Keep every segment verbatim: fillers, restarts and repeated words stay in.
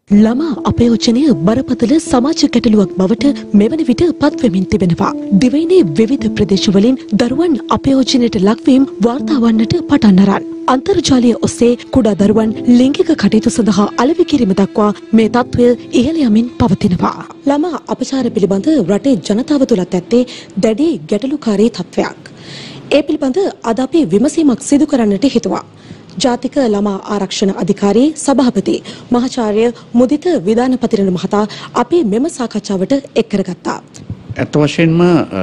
ළමා අපයෝජනය බරපතල සමාජ ගැටලුවක් බවට මෙවන විට පත්වෙමින් තිබෙනවා. දිවයිනේ විවිධ ප්‍රදේශවලින් දරුවන් අපයෝජනයට ලක්වීම වාර්තා වන්නට පටන් අරන්. අන්තර්ජාලය ඔස්සේ කුඩා දරුවන් ලිංගික කටයුතු සඳහා අලෙවි කිරීම දක්වා මේ තත්ත්වය ඉහළ යමින් පවතිනවා. ළමා අපචාර පිළිබඳ රටේ ජනතාව තුළත් ඇත්තේ දැඩි ගැටලුකාරී තත්ත්වයක්. ඒ පිළිබඳ අද අපි විමසීමක් සිදු කරන්නට හිතුවා. ජාතික ළමා ආරක්ෂණ අධිකාරී සභාපති මහාචාර්ය මුදිත විදානපතිරණ මහතා අපි මෙම සාකච්ඡාවට එක් කරගත්තා. ඇත්ත වශයෙන්ම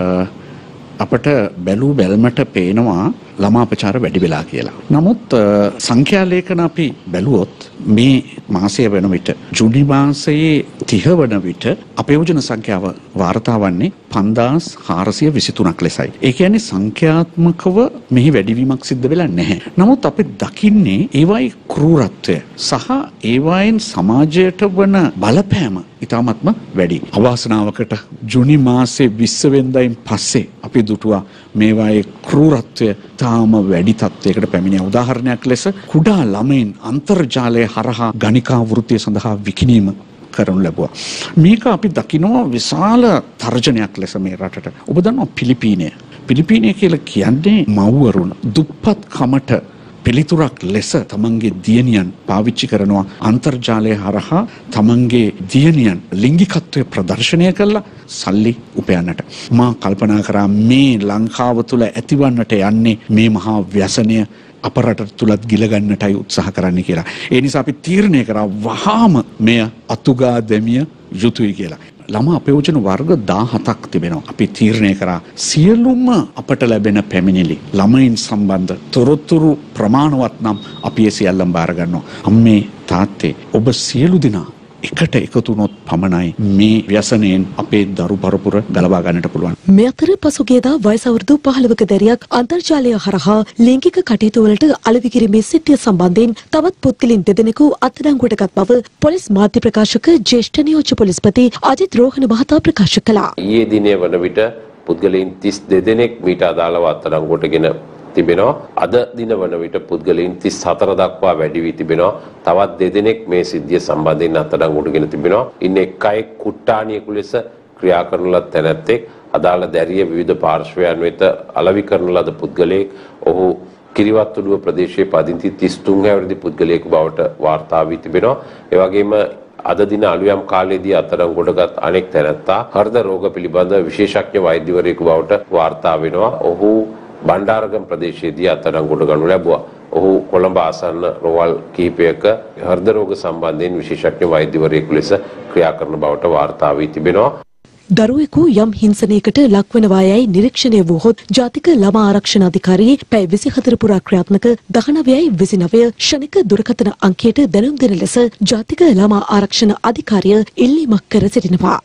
අපට බැලූ බැල්මට පේනවා ළමා අපචාර වැඩි වෙලා කියලා. නමුත් සංඛ්‍යා ලේඛන අපි බැලුවොත් මේ මාසය වෙන විට ජූනි මාසයේ තිහ වන විට අපයෝජන සංඛ්‍යාව වාර්තා වන්නේ පන්දාස් හාරසිය විසිතුනක් ලෙසයි. ඒ කියන්නේ සංඛ්‍යාත්මකව මෙහි වැඩිවීමක් සිද්ධ වෙලා නැහැ. නමුත් අපි දකින්නේ ඒවායි ක්‍රූරත්වය සහ ඒවායින් සමාජයට වන බලපෑම ඉතාමත්ම වැඩි. අවාසනාවකට ජූනි මාසයේ විස්ස වෙනිදායින් පස්සේ අපි දුටුවා මේවායේ ක්‍රූරත්වය තාම වැඩි තත්ත්වයකට පැමිණිය. උදාහරණයක් ලෙස කුඩා ළමයින් අන්තර්ජාලය හරහා ගණිකා වෘත්තිය සඳහා විකිණීම කරනු ලැබුවා. මේක අපි දකිනවා විශාල තර්ජනයක් ලෙස මේ රටට. ඔබ දන්නවා පිලිපීනය. පිලිපීනය කියලා කියන්නේ මව්වරුන් දුප්පත් කමට පිළිතුරක් ලෙස තමන්ගේ දියණියන් පාවිච්චි කරනවා අන්තර්ජාලය හරහා තමන්ගේ දියණියන් ලිංගිකත්වය ප්‍රදර්ශනය කරලා සල්ලි උපයන්නට. මා කල්පනා කරා මේ ලංකාව තුළ ඇතිවන්නට යන්නේ මේ මහා ව්‍යසනය අප රට තුලත් ගිලගන්නටයි උත්සාහ කරන්න කියලා. ඒ නිසා අපි තීරණය කරා වහාම මෙය අතුගා දැමිය යුතුයි කියලා. ළමා අපයෝජන වර්ග දාහතක් තිබෙනවා. අපි තීරණය කරා සියලුම අපට ලැබෙන පැමිණිලි ළමයින් සම්බන්ධ තොරතුරු ප්‍රමාණවත් නම් අපි ඒ සියල්ලම බාර ගන්නවා. අම්මේ තාත්තේ ඔබ සියලු දෙනා එකට එකතු වුණොත් පමණයි මේ ව්‍යසනයෙන් අපේ දරු පරපුර ගලවා ගන්නට පුළුවන්. මේ අතර පසුගියදා වයස අවුරුදු පහළොවක දැරියක් අන්තර්ජාලය හරහා ලිංගික කටයුතු වලට අලෙවි කිරීමේ සිද්ධිය සම්බන්ධයෙන් තවත් පුද්ගලයන් දෙදෙනෙකු අත්අඩංගුවට ගත් බව පොලිස් මාධ්‍ය ප්‍රකාශක ජ්‍යෙෂ්ඨ නියෝජ්‍ය පොලිස්පති අජිත් රෝහණ මහතා ප්‍රකාශ කළා. ඊයේ දිනේ වන විට පුද්ගලයන් තිස් දෙදෙනෙක් මීට අදාළව අත්අඩංගුවටගෙන තිබෙනවා. අද දින වන විට පුද්ගලයන් තිස් හතර දක්වා වැඩි වී තිබෙනවා. තවත් දෙදෙනෙක් මේ සිද්ධිය සම්බන්ධයෙන් අත්අඩංගුවටගෙන තිබෙනවා. ඉන්න එක් අයෙක් කුට්ටානියෙකු ලෙස ක්‍රියා කරන ලද තැනැත්තෙක් අදාළ දැරිය විවිධ පාර්ශ්වයන් වෙත අලෙවි කරන ලද පුද්ගලයෙක් ඔහු කිරිවත්තුඩුව ප්‍රදේශයේ පදිංචි තිස් තුන් හැවිරිදි පුද්ගලයෙකු බවට වාර්තා වී තිබෙනවා. ඒ වගේම අද දින අලුයම් කාලයේදී අත්අඩංගුවටගත් අනෙක් තැනැත්තා හෘද රෝග පිළිබඳ විශේෂඥ වෛද්‍යවරයෙකු බවට වාර්තා වෙනවා. ඔහු බණ්ඩාරගම ප්‍රදේශයේදී අත්අඩංගුවට ගනු ලැබුවා. ඔහු කොළඹ ආසන්න රෝහල් කිහිපයක හෘද රෝග සම්බන්ධයෙන් විශේෂඥ වෛද්‍යවරයෙකු ලෙස ක්‍රියා කරන බවට වාර්තා වී තිබෙනවා. දරුවෙකු යම් හිංසනයකට ලක්වනවායයි නිරීක්ෂණය වූහොත් ජාතික ළමා ආරක්ෂණ අධිකාරියේ පැය විසිහතර පුරා ක්‍රියාත්මක දහනවයයි විසිනවය ෂණික දුරකථන අංකයට දැනුම් දෙන ලෙස ජාතික ළමා ආරක්ෂණ අධිකාරිය ඉල්ලීමක් කර සිටිනවා.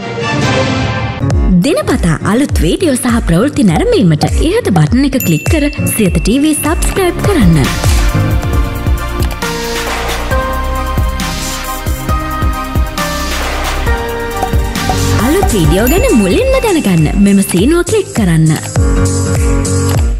දිනපතා අලුත් වීඩියෝ සහ ප්‍රවෘත්ති නැරඹීමට ඉහත බටන් එක ක්ලික් කර සියත ටීවී සබ්ස්ක්‍රයිබ් කරන්න. අලුත් වීඩියෝ ගැන මුලින්ම දැනගන්න මෙම සීනුව ක්ලික් කරන්න.